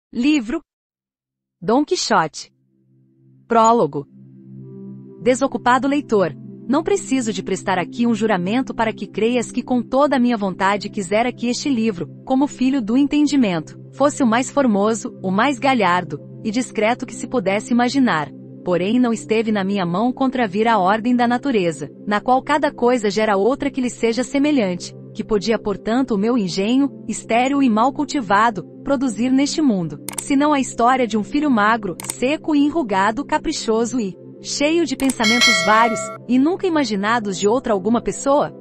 Livro Dom Quixote. Prólogo. Desocupado leitor, não preciso de prestar aqui um juramento para que creias que com toda a minha vontade quisera que este livro, como filho do entendimento, fosse o mais formoso, o mais galhardo e discreto que se pudesse imaginar. Porém não esteve na minha mão contravir a ordem da natureza, na qual cada coisa gera outra que lhe seja semelhante, que podia portanto o meu engenho, estéril e mal cultivado, produzir neste mundo, senão a história de um filho magro, seco e enrugado, caprichoso e cheio de pensamentos vários, e nunca imaginados de outra alguma pessoa?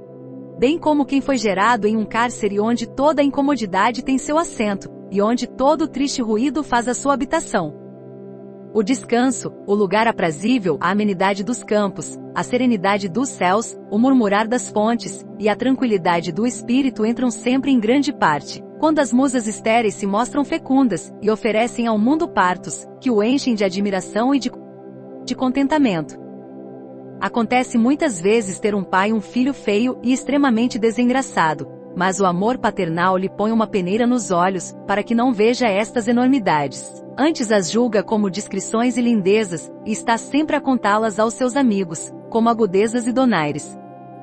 Bem como quem foi gerado em um cárcere onde toda a incomodidade tem seu assento, e onde todo o triste ruído faz a sua habitação. O descanso, o lugar aprazível, a amenidade dos campos, a serenidade dos céus, o murmurar das fontes, e a tranquilidade do espírito entram sempre em grande parte, quando as musas estéreis se mostram fecundas, e oferecem ao mundo partos, que o enchem de admiração e de contentamento. Acontece muitas vezes ter um pai um filho feio e extremamente desengraçado, mas o amor paternal lhe põe uma peneira nos olhos, para que não veja estas enormidades. Antes as julga como discrições e lindezas, e está sempre a contá-las aos seus amigos, como agudezas e donaires.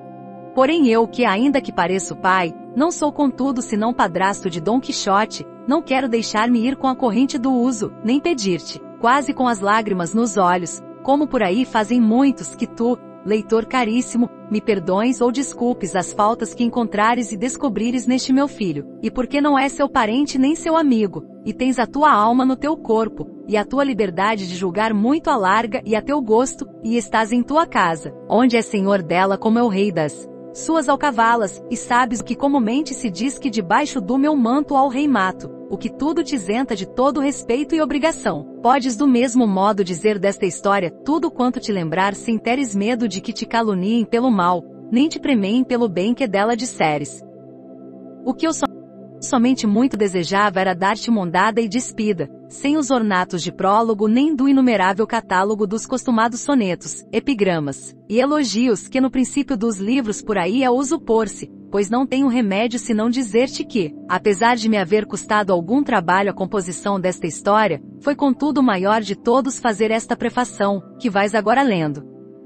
Porém eu, que ainda que pareço pai, não sou contudo senão padrasto de Dom Quixote, não quero deixar-me ir com a corrente do uso, nem pedir-te, quase com as lágrimas nos olhos, como por aí fazem muitos, que tu, leitor caríssimo, me perdoes ou desculpes as faltas que encontrares e descobrires neste meu filho, e porque não é seu parente nem seu amigo, e tens a tua alma no teu corpo, e a tua liberdade de julgar muito alarga e a teu gosto, e estás em tua casa, onde é senhor dela como é o rei das suas alcavalas, e sabes o que comumente se diz que debaixo do meu manto ao rei mato, o que tudo te isenta de todo respeito e obrigação. Podes do mesmo modo dizer desta história tudo quanto te lembrar sem teres medo de que te caluniem pelo mal, nem te premeiem pelo bem que dela disseres. O que eu somente muito desejava era dar-te mondada e despida, sem os ornatos de prólogo nem do inumerável catálogo dos costumados sonetos, epigramas e elogios que no princípio dos livros por aí é uso pôr-se, pois não tenho remédio senão dizer-te que, apesar de me haver custado algum trabalho a composição desta história, foi contudo o maior de todos fazer esta prefação, que vais agora lendo.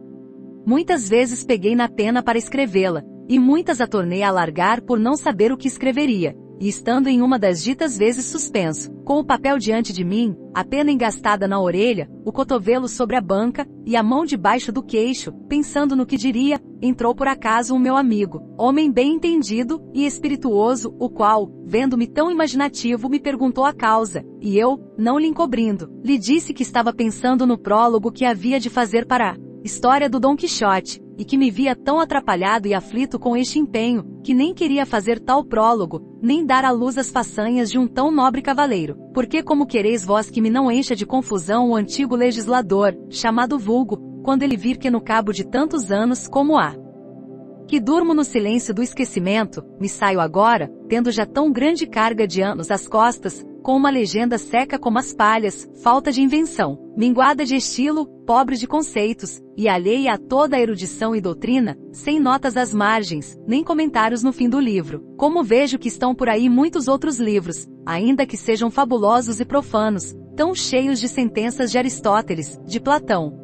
Muitas vezes peguei na pena para escrevê-la, e muitas a tornei a largar por não saber o que escreveria. E estando em uma das ditas vezes suspenso, com o papel diante de mim, a pena engastada na orelha, o cotovelo sobre a banca, e a mão debaixo do queixo, pensando no que diria, entrou por acaso um meu amigo, homem bem entendido e espirituoso, o qual, vendo-me tão imaginativo, me perguntou a causa, e eu, não lhe encobrindo, lhe disse que estava pensando no prólogo que havia de fazer para a história do Dom Quixote, e que me via tão atrapalhado e aflito com este empenho, que nem queria fazer tal prólogo, nem dar à luz as façanhas de um tão nobre cavaleiro. Porque como quereis vós que me não encha de confusão o antigo legislador, chamado vulgo, quando ele vir que no cabo de tantos anos como há, que durmo no silêncio do esquecimento, me saio agora, tendo já tão grande carga de anos às costas, com uma legenda seca como as palhas, falta de invenção, minguada de estilo, pobre de conceitos, e alheia a toda a erudição e doutrina, sem notas às margens, nem comentários no fim do livro. Como vejo que estão por aí muitos outros livros, ainda que sejam fabulosos e profanos, tão cheios de sentenças de Aristóteles, de Platão,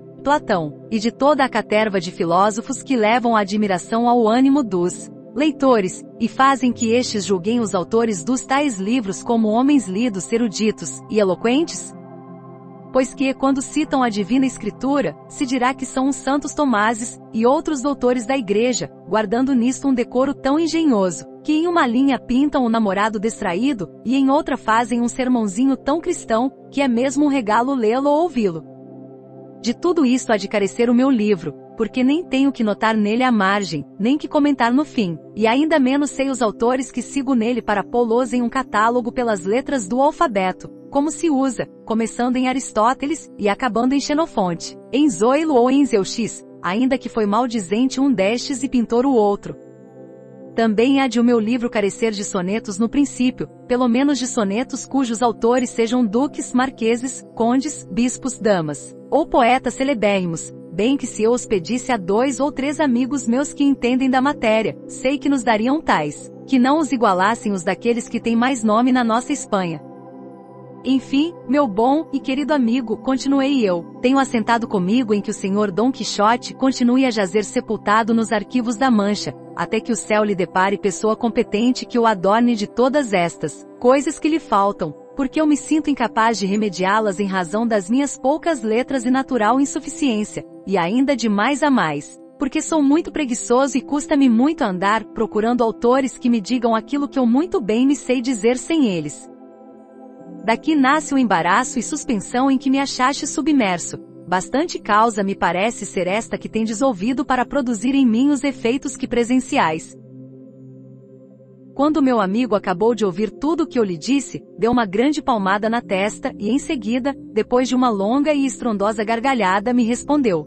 e de toda a caterva de filósofos que levam a admiração ao ânimo dos leitores, e fazem que estes julguem os autores dos tais livros como homens lidos, eruditos e eloquentes? Pois que, quando citam a Divina Escritura, se dirá que são uns santos Tomases, e outros doutores da Igreja, guardando nisto um decoro tão engenhoso, que em uma linha pintam o namorado distraído, e em outra fazem um sermãozinho tão cristão, que é mesmo um regalo lê-lo ou ouvi-lo. De tudo isto há de carecer o meu livro, porque nem tenho que notar nele a margem, nem que comentar no fim, e ainda menos sei os autores que sigo nele para pô-los em um catálogo pelas letras do alfabeto, como se usa, começando em Aristóteles, e acabando em Xenofonte, em Zoilo ou em Zeuxis, ainda que foi maldizente um destes e pintor o outro. Também há de o meu livro carecer de sonetos no princípio, pelo menos de sonetos cujos autores sejam duques, marqueses, condes, bispos, damas, ou poetas celebérrimos, bem que se eu os pedisse a 2 ou 3 amigos meus que entendem da matéria, sei que nos dariam tais, que não os igualassem os daqueles que têm mais nome na nossa Espanha. Enfim, meu bom e querido amigo, continuei eu, tenho assentado comigo em que o Senhor Dom Quixote continue a jazer sepultado nos arquivos da Mancha, até que o céu lhe depare pessoa competente que o adorne de todas estas coisas que lhe faltam, porque eu me sinto incapaz de remediá-las em razão das minhas poucas letras e natural insuficiência, e ainda de mais a mais, porque sou muito preguiçoso e custa-me muito andar procurando autores que me digam aquilo que eu muito bem me sei dizer sem eles. Daqui nasce o embaraço e suspensão em que me achaste submerso. Bastante causa me parece ser esta que tendes ouvido para produzir em mim os efeitos que presenciais. Quando meu amigo acabou de ouvir tudo o que eu lhe disse, deu uma grande palmada na testa e em seguida, depois de uma longa e estrondosa gargalhada, me respondeu: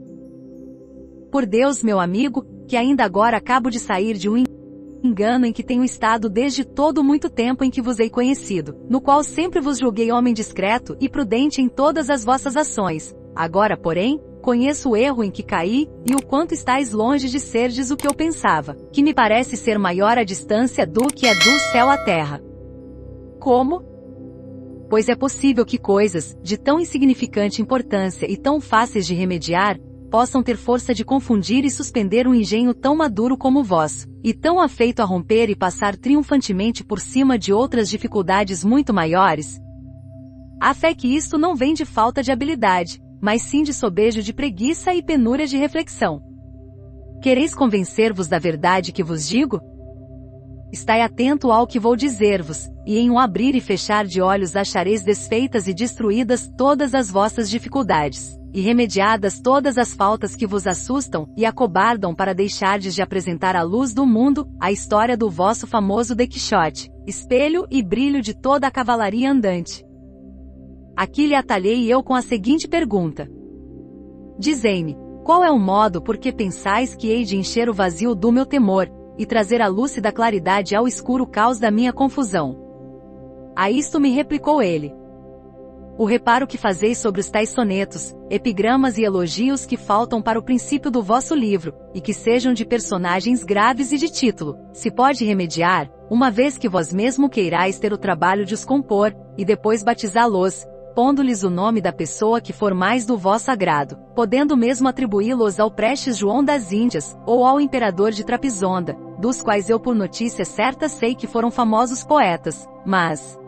por Deus, meu amigo, que ainda agora acabo de sair de um engano em que tenho estado desde todo muito tempo em que vos hei conhecido, no qual sempre vos julguei homem discreto e prudente em todas as vossas ações. Agora, porém, conheço o erro em que caí, e o quanto estáis longe de serdes o que eu pensava, que me parece ser maior a distância do que é do céu à terra. Como? Pois é possível que coisas, de tão insignificante importância e tão fáceis de remediar, possam ter força de confundir e suspender um engenho tão maduro como o vosso, e tão afeito a romper e passar triunfantemente por cima de outras dificuldades muito maiores? A fé que isto não vem de falta de habilidade, mas sim de sobejo de preguiça e penúria de reflexão. Quereis convencer-vos da verdade que vos digo? Estai atento ao que vou dizer-vos, e em um abrir e fechar de olhos achareis desfeitas e destruídas todas as vossas dificuldades, e remediadas todas as faltas que vos assustam e acobardam para deixardes de apresentar à luz do mundo a história do vosso famoso Don Quixote, espelho e brilho de toda a cavalaria andante. Aqui lhe atalhei eu com a seguinte pergunta: dizei-me, qual é o modo por que pensais que hei de encher o vazio do meu temor, e trazer a lúcida claridade ao escuro caos da minha confusão? A isto me replicou ele: o reparo que fazeis sobre os tais sonetos, epigramas e elogios que faltam para o princípio do vosso livro, e que sejam de personagens graves e de título, se pode remediar, uma vez que vós mesmo queirais ter o trabalho de os compor, e depois batizá-los, pondo-lhes o nome da pessoa que for mais do vosso agrado, podendo mesmo atribuí-los ao prestes João das Índias, ou ao imperador de Trapisonda, dos quais eu por notícia certa sei que foram famosos poetas, mas,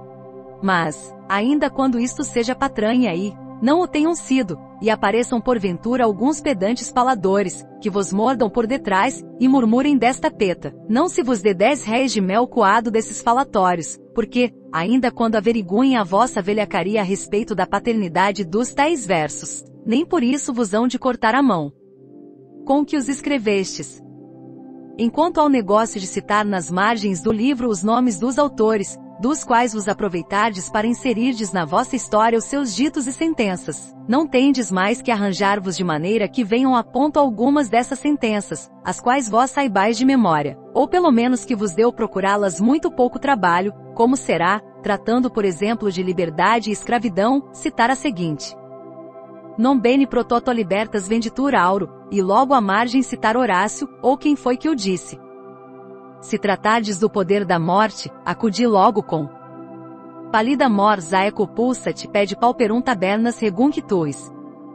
ainda quando isto seja patranha aí, não o tenham sido, e apareçam porventura alguns pedantes faladores, que vos mordam por detrás, e murmurem desta peta, não se vos dê 10 réis de mel coado desses falatórios, porque, ainda quando averiguem a vossa velhacaria a respeito da paternidade dos tais versos, nem por isso vos hão de cortar a mão com que os escrevestes. Enquanto ao negócio de citar nas margens do livro os nomes dos autores, dos quais vos aproveitardes para inserirdes na vossa história os seus ditos e sentenças, não tendes mais que arranjar-vos de maneira que venham a ponto algumas dessas sentenças, as quais vós saibais de memória, ou pelo menos que vos deu procurá-las muito pouco trabalho, como será, tratando por exemplo de liberdade e escravidão, citar a seguinte: non bene pro toto libertas venditur auro, e logo à margem citar Horácio, ou quem foi que o disse. Se tratardes do poder da morte, acudi logo com pallida mors aeco pulsat pede pauperum tabernas regum tuis.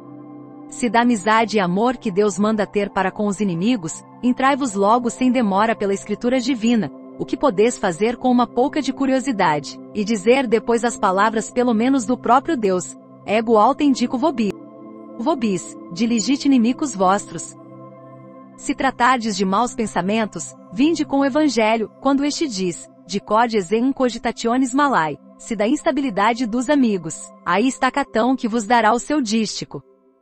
Se da amizade e amor que Deus manda ter para com os inimigos, entrai-vos logo sem demora pela escritura divina, o que podeis fazer com uma pouca de curiosidade, e dizer depois as palavras pelo menos do próprio Deus, ego alta indico vobis, diligite inimicos vostros. Se tratardes de maus pensamentos, vinde com o Evangelho, quando este diz, de codes em cogitationes malai, se da instabilidade dos amigos, aí está Catão que vos dará o seu dístico.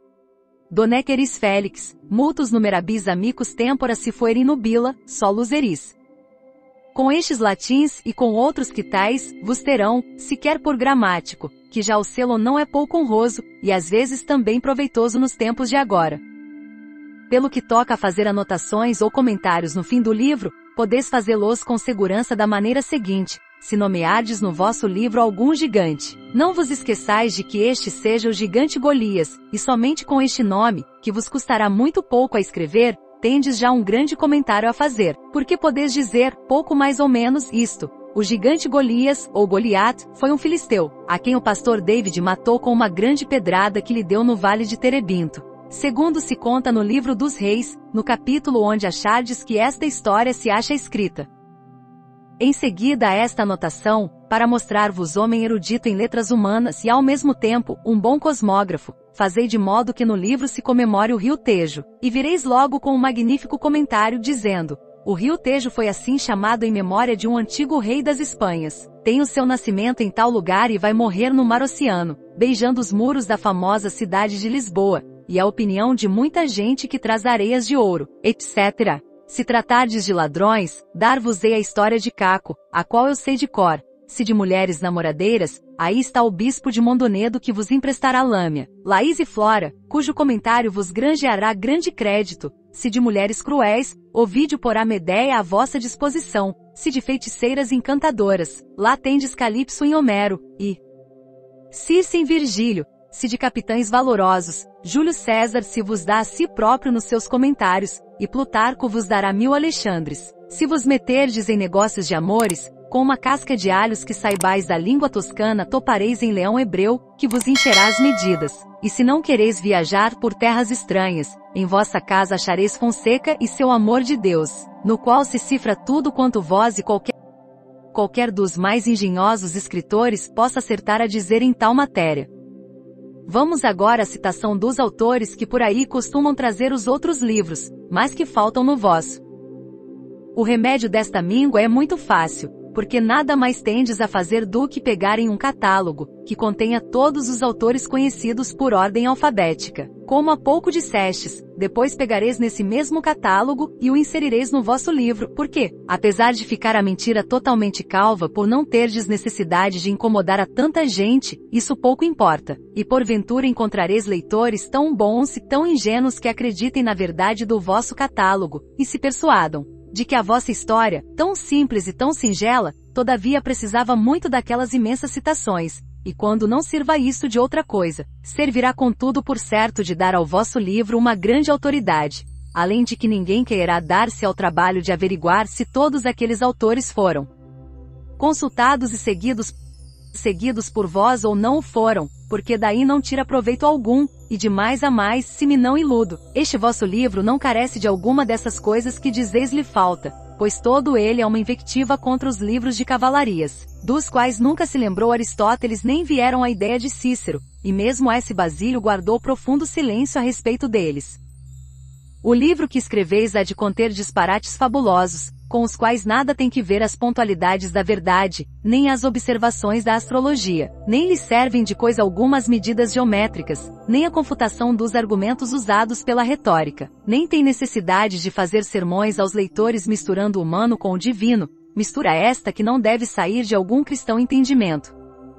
Doneceris Felix, multus numerabis amicus tempora se fuerem nubila, solus eris. Com estes latins e com outros que tais, vos terão, sequer por gramático, que já o selo não é pouco honroso, e às vezes também proveitoso nos tempos de agora. Pelo que toca a fazer anotações ou comentários no fim do livro, podeis fazê-los com segurança da maneira seguinte: se nomeardes no vosso livro algum gigante, não vos esqueçais de que este seja o gigante Golias, e somente com este nome, que vos custará muito pouco a escrever, tendes já um grande comentário a fazer, porque podeis dizer, pouco mais ou menos, isto: O gigante Golias, ou Goliat, foi um filisteu, a quem o pastor David matou com uma grande pedrada que lhe deu no vale de Terebinto. Segundo se conta no livro dos Reis, no capítulo onde achardes que esta história se acha escrita. Em seguida a esta anotação, para mostrar-vos homem erudito em letras humanas e ao mesmo tempo, um bom cosmógrafo, fazei de modo que no livro se comemore o rio Tejo, e vireis logo com um magnífico comentário dizendo: o rio Tejo foi assim chamado em memória de um antigo rei das Espanhas. Tem o seu nascimento em tal lugar e vai morrer no mar Oceano, beijando os muros da famosa cidade de Lisboa, e a opinião de muita gente que traz areias de ouro, etc. Se tratardes de ladrões, dar-vos-ei a história de Caco, a qual eu sei de cor. Se de mulheres namoradeiras, aí está o bispo de Mondonedo que vos emprestará lâmina. Laís e Flora, cujo comentário vos granjeará grande crédito. Se de mulheres cruéis, Ovídio porá Medeia à vossa disposição. Se de feiticeiras encantadoras, lá tendes Calipso em Homero, e Circe em Virgílio. Se de capitães valorosos, Júlio César se vos dá a si próprio nos seus comentários, e Plutarco vos dará 1000 Alexandres. Se vos meterdes em negócios de amores, com uma casca de alhos que saibais da língua toscana topareis em leão hebreu, que vos encherá as medidas. E se não quereis viajar por terras estranhas, em vossa casa achareis Fonseca e seu amor de Deus, no qual se cifra tudo quanto vós e qualquer dos mais engenhosos escritores possa acertar a dizer em tal matéria. Vamos agora à citação dos autores que por aí costumam trazer os outros livros, mas que faltam no vosso. O remédio desta míngua é muito fácil, porque nada mais tendes a fazer do que pegarem um catálogo, que contenha todos os autores conhecidos por ordem alfabética. Como há pouco dissestes, depois pegareis nesse mesmo catálogo, e o inserireis no vosso livro, porque, apesar de ficar a mentira totalmente calva por não terdes necessidade de incomodar a tanta gente, isso pouco importa, e porventura encontrareis leitores tão bons e tão ingênuos que acreditem na verdade do vosso catálogo, e se persuadam de que a vossa história, tão simples e tão singela, todavia precisava muito daquelas imensas citações, e quando não sirva isso de outra coisa, servirá contudo por certo de dar ao vosso livro uma grande autoridade, além de que ninguém quererá dar-se ao trabalho de averiguar se todos aqueles autores foram consultados e seguidos por vós ou não o foram, porque daí não tira proveito algum, e de mais a mais se me não iludo, este vosso livro não carece de alguma dessas coisas que dizeis lhe falta, pois todo ele é uma invectiva contra os livros de cavalarias, dos quais nunca se lembrou Aristóteles nem vieram a ideia de Cícero, e mesmo S. Basílio guardou profundo silêncio a respeito deles. O livro que escreveis há de conter disparates fabulosos, com os quais nada tem que ver as pontualidades da verdade, nem as observações da astrologia, nem lhe servem de coisa alguma as medidas geométricas, nem a confutação dos argumentos usados pela retórica, nem tem necessidade de fazer sermões aos leitores misturando o humano com o divino, mistura esta que não deve sair de algum cristão entendimento.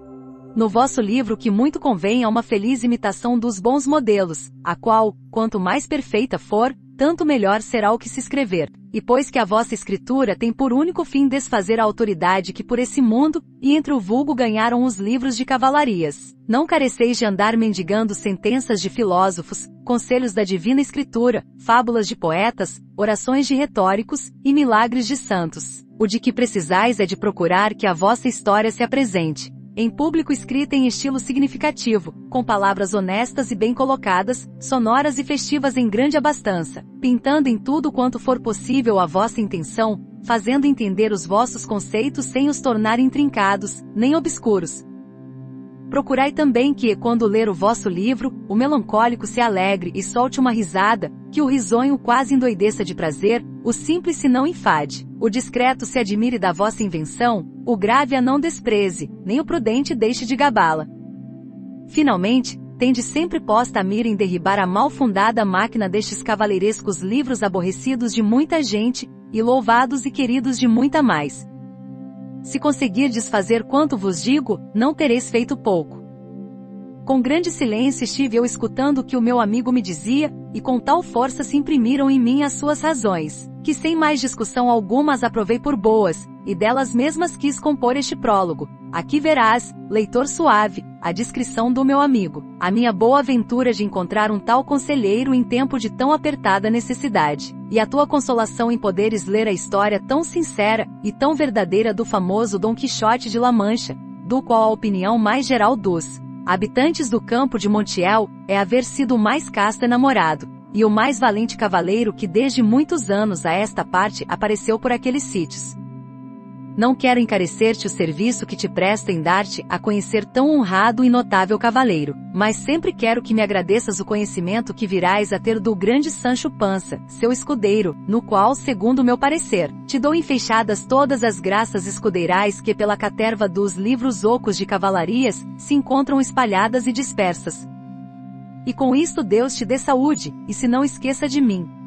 No vosso livro que muito convém é uma feliz imitação dos bons modelos, a qual, quanto mais perfeita for, tanto melhor será o que se escrever. E pois que a vossa escritura tem por único fim desfazer a autoridade que por esse mundo, e entre o vulgo ganharam os livros de cavalarias, não careceis de andar mendigando sentenças de filósofos, conselhos da divina escritura, fábulas de poetas, orações de retóricos, e milagres de santos. O de que precisais é de procurar que a vossa história se apresente em público escrita em estilo significativo, com palavras honestas e bem colocadas, sonoras e festivas em grande abastança, pintando em tudo quanto for possível a vossa intenção, fazendo entender os vossos conceitos sem os tornar intrincados, nem obscuros. Procurai também que, quando ler o vosso livro, o melancólico se alegre e solte uma risada, que o risonho quase endoideça de prazer, o simples se não enfade, o discreto se admire da vossa invenção, o grave a não despreze, nem o prudente deixe de gabá-la. Finalmente, tende sempre posta a mira em derribar a mal fundada máquina destes cavaleirescos livros aborrecidos de muita gente, e louvados e queridos de muita mais. Se conseguirdes fazer quanto vos digo, não tereis feito pouco. Com grande silêncio estive eu escutando o que o meu amigo me dizia, e com tal força se imprimiram em mim as suas razões, que sem mais discussão alguma as aprovei por boas, e delas mesmas quis compor este prólogo. Aqui verás, leitor suave, a descrição do meu amigo, a minha boa aventura de encontrar um tal conselheiro em tempo de tão apertada necessidade, e a tua consolação em poderes ler a história tão sincera e tão verdadeira do famoso Dom Quixote de La Mancha, do qual a opinião mais geral dos habitantes do campo de Montiel é haver sido o mais casto enamorado, e o mais valente cavaleiro que desde muitos anos a esta parte apareceu por aqueles sítios. Não quero encarecer-te o serviço que te presto em dar-te a conhecer tão honrado e notável cavaleiro, mas sempre quero que me agradeças o conhecimento que virás a ter do grande Sancho Pança, seu escudeiro, no qual, segundo o meu parecer, te dou enfeixadas todas as graças escudeirais que pela caterva dos livros ocos de cavalarias se encontram espalhadas e dispersas. E com isto Deus te dê saúde, e se não esqueça de mim.